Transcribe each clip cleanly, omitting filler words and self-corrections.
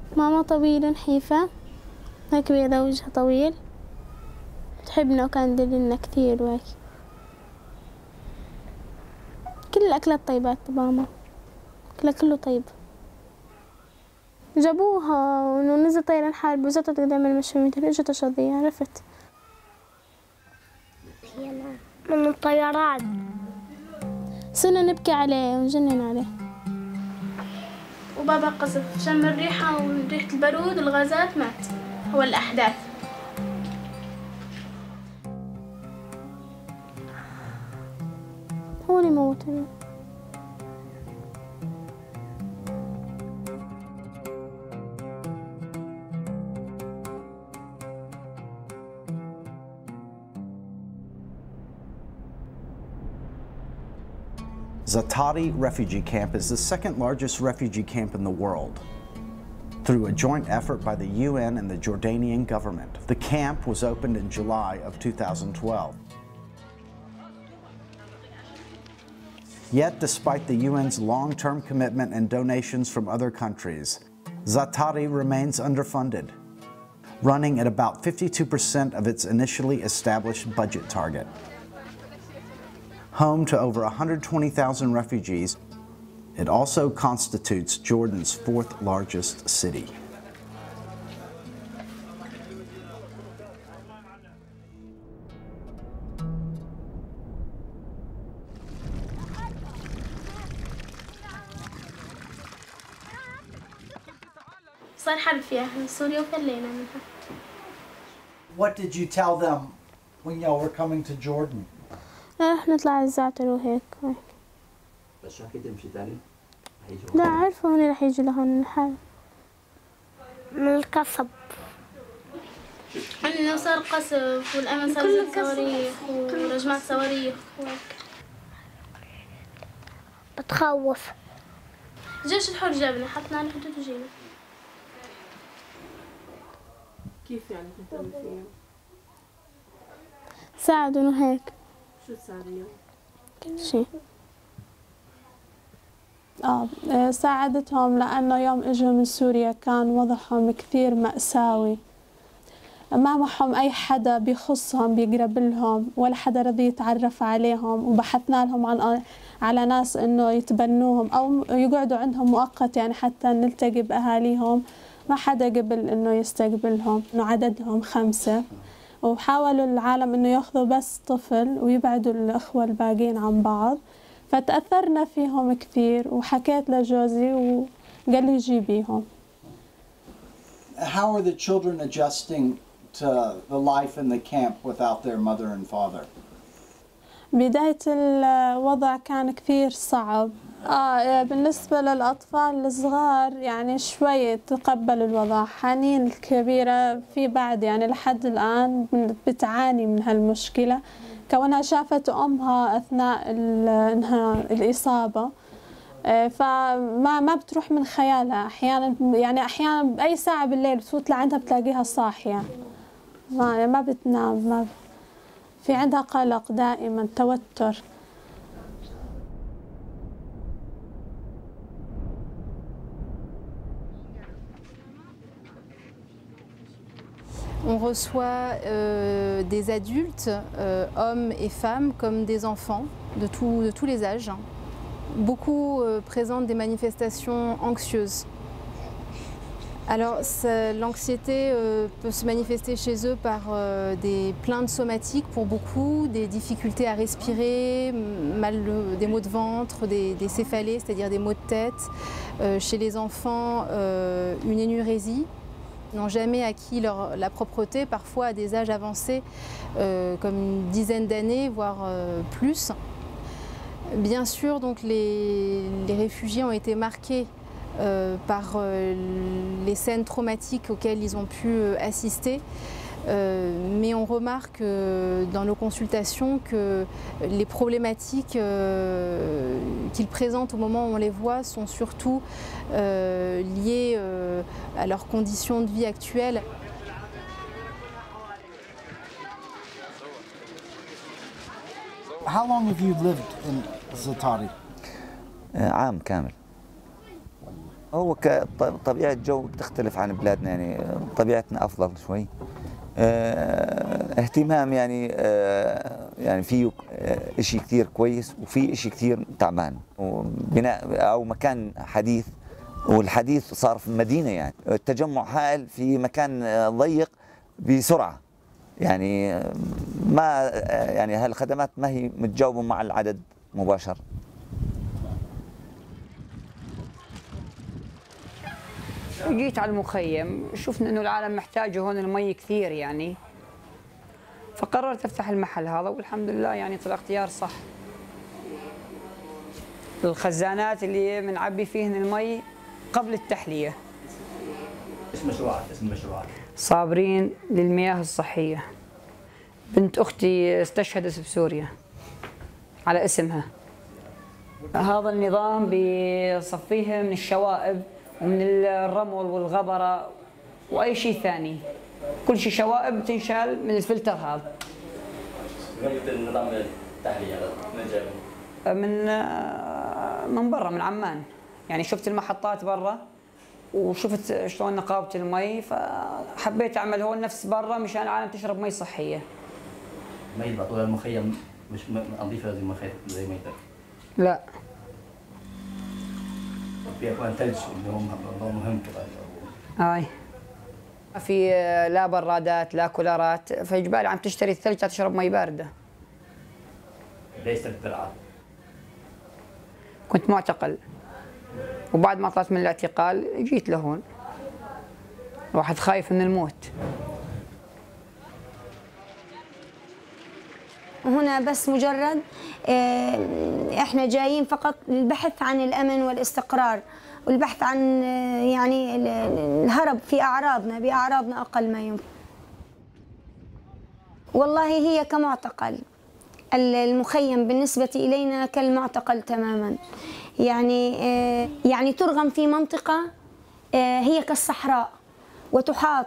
ماما طويلة نحيفة، هيك بيضة وجهها طويل، تحبنا وكان تدللنا كثير وهيك. كل الأكلات طيبات ماما، أكلها كله طيب. جابوها ونزل طيران حرب وزتت قدام المشوية، اجت شظية عرفت. من الطيران صرنا نبكي عليه ونجنن عليه. وبابا قصف، شم الريحة وريحة البارود والغازات مات. هو الأحداث. هو اللي موتني. Za'atari refugee camp is the second largest refugee camp in the world. Through a joint effort by the UN and the Jordanian government, the camp was opened in July of 2012. Yet, despite the UN's long-term commitment and donations from other countries, Za'atari remains underfunded, running at about 52% of its initially established budget target. Home to over 120,000 refugees, it also constitutes Jordan's fourth largest city. صار حرب فيها سوريا وفلينا منها. What did you tell them when y'all were coming to Jordan? رح نطلع الزعتر وهيك. بس شو حكيتي مشي تاني؟ لا عرفوا هون رح يجوا لهون الحال. من القصب. عندنا صار قصف والأمن صار زي صواريخ ورجمات صواريخ وهيك. بتخوف. الجيش الحر جابنا حطنا على الحدود وجينا. كيف يعني تهتمي فيهم؟ ساعدوا وهيك. شو تساعديهم؟ كل شيء. ساعدتهم لأنه يوم إجوا من سوريا كان وضعهم كثير مأساوي، ما معهم أي حدا بيخصهم بيقرب لهم ولا حدا رضي يتعرف عليهم، وبحثنا لهم على ناس إنه يتبنوهم أو يقعدوا عندهم مؤقت يعني حتى نلتقي بأهاليهم، ما حدا قبل إنه يستقبلهم. إنه عددهم 5 وحاولوا العالم إنه يأخذوا بس طفل ويبعدوا الأخوة الباقين عن بعض، فتأثرنا فيهم كثير وحكيت لجوزي وقال لي جيبيهم. How are the children adjusting to the life in the camp without their mother and father? بداية الوضع كان كثير صعب. بالنسبة للأطفال الصغار يعني شوي تقبلوا الوضع، حنين الكبيرة في بعد يعني لحد الآن بتعاني من هالمشكلة كونها شافت أمها أثناء الإصابة، فما بتروح من خيالها. أحيانا بأي ساعة بالليل بتفوت لعندها بتلاقيها صاحية، ما بتنام، في عندها قلق دائما، توتر. On reçoit des adultes, hommes et femmes, comme des enfants de tous les âges. Beaucoup présentent des manifestations anxieuses. Alors l'anxiété peut se manifester chez eux par des plaintes somatiques pour beaucoup, des difficultés à respirer, des maux de ventre, des céphalées, c'est-à-dire des maux de tête. Chez les enfants, une énurésie. N'ont jamais acquis la propreté, parfois à des âges avancés, comme une dizaine d'années, voire plus. Bien sûr, donc les réfugiés ont été marqués par les scènes traumatiques auxquelles ils ont pu assister. Mais on remarque dans nos consultations que les problématiques qu'ils présentent au moment où on les voit sont surtout liées à leurs conditions de vie actuelles. How long have you lived in Za'atari? عام كامل. هو كطبيعة الجو تختلف عن بلادنا، يعني طبيعتنا أفضل شوي. اهتمام يعني فيه إشي كثير كويس وفي إشي كثير تعبان، وبناء أو مكان حديث، والحديث صار في مدينة، يعني التجمع هائل في مكان ضيق بسرعة، يعني ما يعني هالخدمات ما هي متجاوبة مع العدد مباشر. جيت على المخيم، شفنا انه العالم محتاجه هون المي كثير يعني، فقررت افتح المحل هذا، والحمد لله يعني طلع اختيار صح. الخزانات اللي بنعبي فيهن المي قبل التحلية. ايش مشروعك؟ اسم المشروع؟ صابرين للمياه الصحية. بنت اختي استشهدت بسوريا على اسمها. هذا النظام بيصفيها من الشوائب ومن الرمل والغبرة وأي شيء ثاني، كل شيء شوائب تنشال من الفلتر هذا. من جبت النظام التحلية هذا؟ من جايبه؟ من برا، من عمان، يعني شفت المحطات برا وشفت شلون نقاوة المي، فحبيت أعمل هون نفس برا مشان العالم تشرب مي صحية. مي يطلع طول المخيم مش نظيفة زي ميتك؟ لا. في أكوان ثلج اللي هو مهم كمان. هاي في لا برادات لا كولارات، فيجبالي عم تشتري الثلج تشرب مي باردة. ليش تقدر؟ كنت معتقل، وبعد ما طلعت من الاعتقال جيت لهون. الواحد خايف من الموت. هنا بس مجرد احنا جايين فقط للبحث عن الامن والاستقرار، والبحث عن يعني الهرب في اعراضنا باعراضنا اقل ما يمكن. والله هي كمعتقل، المخيم بالنسبة إلينا كالمعتقل تماما، يعني ترغم في منطقة هي كالصحراء، وتحاط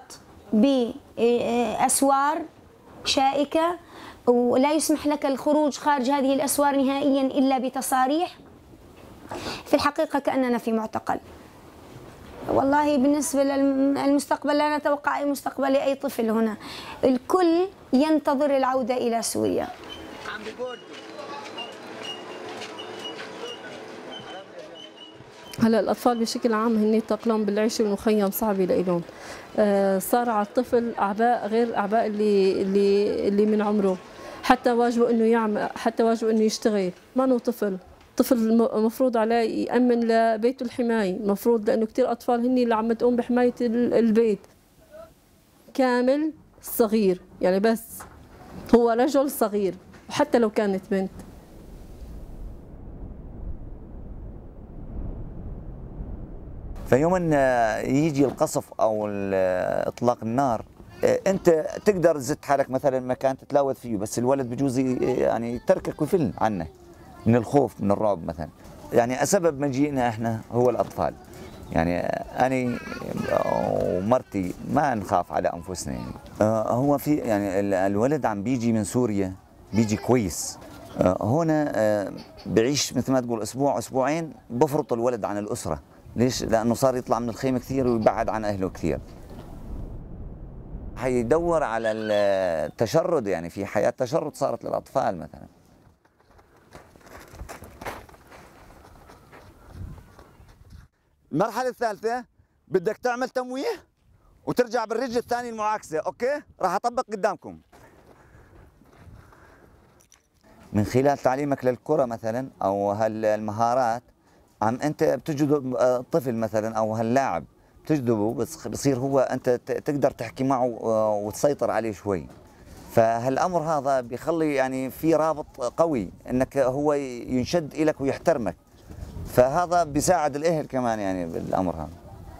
بأسوار شائكة، ولا يسمح لك الخروج خارج هذه الأسوار نهائيا إلا بتصاريح. في الحقيقة كأننا في معتقل. والله بالنسبة للمستقبل لا نتوقع أي مستقبل لأي طفل هنا، الكل ينتظر العودة إلى سوريا. هلا الأطفال بشكل عام هن تأقلم بالعيشة والمخيم صعبة لإلهم. صار على الطفل أعباء غير الأعباء اللي من عمره، حتى واجبه إنه يعمل، حتى واجبه إنه يشتغل. ما هو طفل المفروض عليه يأمن لبيته الحماية، المفروض لأنه كثير أطفال هن اللي عم تقوم بحماية البيت. كامل صغير يعني، بس هو رجل صغير وحتى لو كانت بنت. فيوم ان يجي القصف او اطلاق النار، انت تقدر تزت حالك مثلا مكان تتلاوث فيه، بس الولد بجوز يعني تركك ويفل عنك من الخوف من الرعب مثلا. يعني سبب مجيئنا احنا هو الاطفال، يعني انا ومرتي ما نخاف على انفسنا. يعني هو في يعني الولد عم بيجي من سوريا بيجي كويس، هنا بعيش مثل ما تقول اسبوع اسبوعين بفرط الولد عن الاسره. ليش؟ لانه صار يطلع من الخيمه كثير ويبعد عن اهله كثير. حيدور على التشرد، يعني في حياه تشرد صارت للاطفال مثلا. المرحله الثالثه بدك تعمل تمويه وترجع بالرجل الثانيه المعاكسه، اوكي؟ راح اطبق قدامكم. من خلال تعليمك للكره مثلا او هالمهارات، انت بتجذب طفل مثلا او هاللاعب بتجذبه، بس بصير هو انت تقدر تحكي معه وتسيطر عليه شوي. فهالامر هذا بيخلي يعني في رابط قوي انك هو ينشد الك ويحترمك، فهذا بيساعد الاهل كمان يعني بالامر هذا.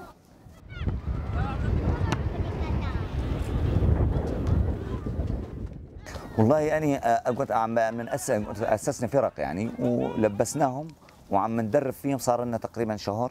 والله أنا كنت من أسسنا فرق يعني، ولبسناهم وعم ندرب فيهم، صار لنا تقريبا شهر،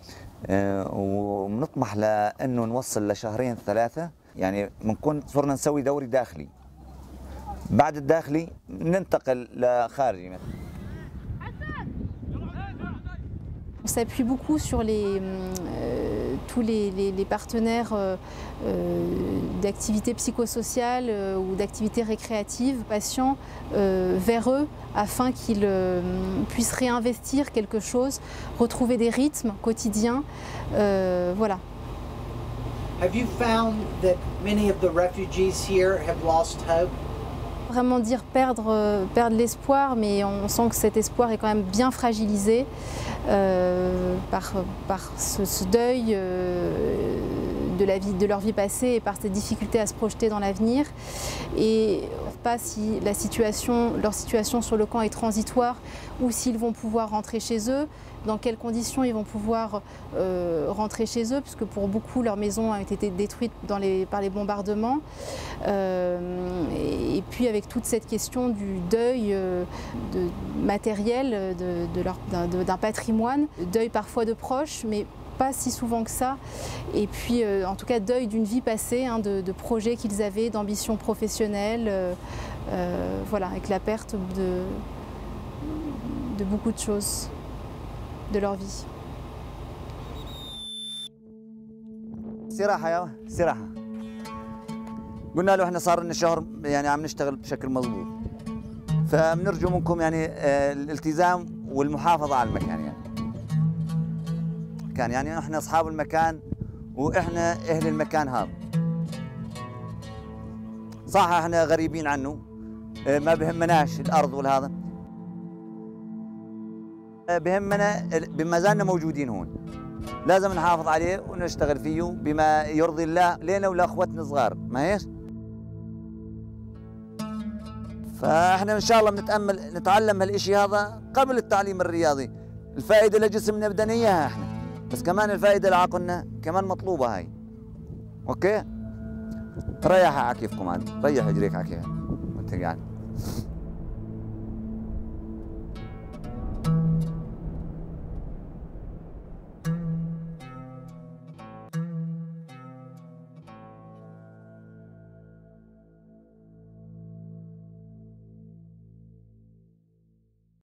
وبنطمح لأنه نوصل لشهرين ثلاثة، يعني بنكون صرنا نسوي دوري داخلي. بعد الداخلي ننتقل لخارجي مثلا. On s'appuie beaucoup sur tous les partenaires d'activités psychosociales ou d'activités récréatives, patients vers eux afin qu'ils puissent réinvestir quelque chose, retrouver des rythmes quotidiens. Voilà. Have you found that many of the refugees here have lost hope? Vraiment dire perdre l'espoir, mais on sent que cet espoir est quand même bien fragilisé par ce deuil de leur vie passée et par cette difficulté à se projeter dans l'avenir. Et pas si leur situation sur le camp est transitoire ou s'ils vont pouvoir rentrer chez eux, dans quelles conditions ils vont pouvoir rentrer chez eux, puisque pour beaucoup leurs maisons ont été détruites par les bombardements. Et puis avec toute cette question du deuil matériel d'un patrimoine, deuil parfois de proches, mais pas si souvent que ça, et puis en tout cas deuil d'une vie passée, de projets qu'ils avaient, d'ambitions professionnelles, voilà, avec la perte de beaucoup de choses de leur vie. استراحة قلنا له احنا صار لنا شهر يعني عم نشتغل بشكل مضبوط، فبنرجو منكم يعني الالتزام والمحافظة على المكان يعني احنا اصحاب المكان واحنا اهل المكان هذا. صح احنا غريبين عنه، ما بهمناش الارض والهذا، بهمنا بما زالنا موجودين هون، لازم نحافظ عليه ونشتغل فيه بما يرضي الله لنا ولاخوتنا الصغار، ما هيش؟ فاحنا ان شاء الله نتعلم هالشيء هذا قبل التعليم الرياضي، الفائده لجسمنا بدنا اياها احنا، بس كمان الفائده لعقلنا كمان مطلوبه هاي. اوكي؟ ريح على كيفكم عاد، ريح اجريك على كيفك وانت قاعد.